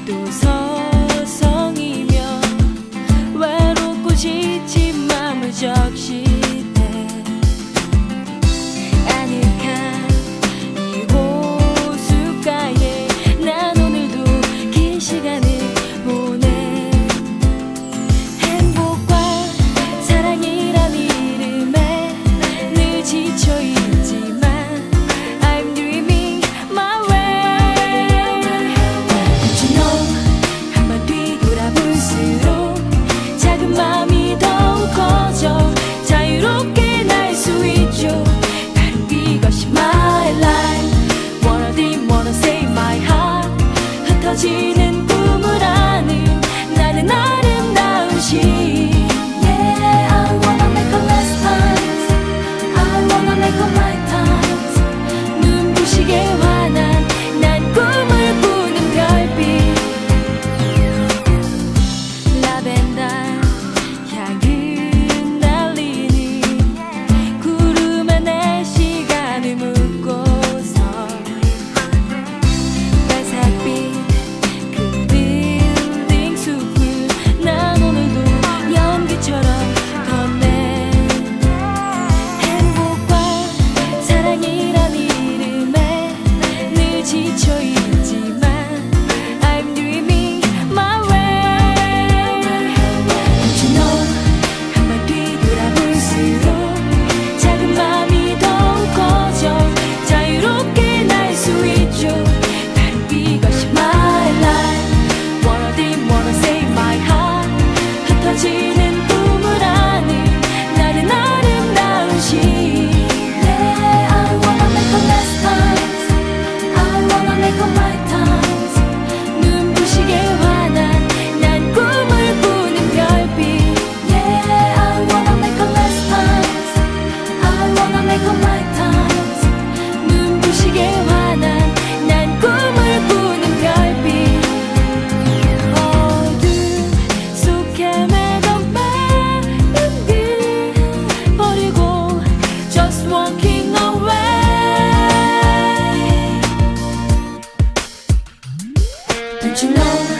또 서성이며 외롭고 지친 맘을 적시네. 아늑한 이 호숫가에 난 오늘도 긴 시간을 보내. 행복과 사랑이란 이름에 늘 지쳐있지만 I'm dreaming my way. Don't you know, 한번 뒤돌아볼수록 작은 맘이 더욱 커져 자유롭게 날 수 있죠. 바로 이것이 my life. Wanna dream, wanna save my heart. 흩어지는 꿈을 아는 나는 아름다운 시. Yeah, I wanna make a last times. I wanna make a my times. 눈부시게 환한 난 꿈을 꾸는 별빛. 라벤더 향은 날리는 구름에 내 시간을 묻고서 회색빛 그 빌딩 숲을 난 오늘도 연기처럼 걷네. 행복과 사랑이란 이름에 늘 지쳐있지만 I'm dreaming my way. Don't you know, 한번 뒤돌아볼수록 작은 맘이 더욱 커져 자유롭게 날 수 있죠. 바로 이것이 my life. Wanna dream, wanna save my heart. 흩어지는 꿈을 아는 나는 아름다운 시. Yeah, I wanna make a last times. I wanna make a my times. 눈부시게 환한 난 꿈을 꾸는 별빛. Yeah, I wanna make a last times. I wanna make a my times. 눈부시게 환한 난 꿈을 꾸는 별빛. 어둠 속 헤매던 많은 길 버리고 just walking away. Don't you know,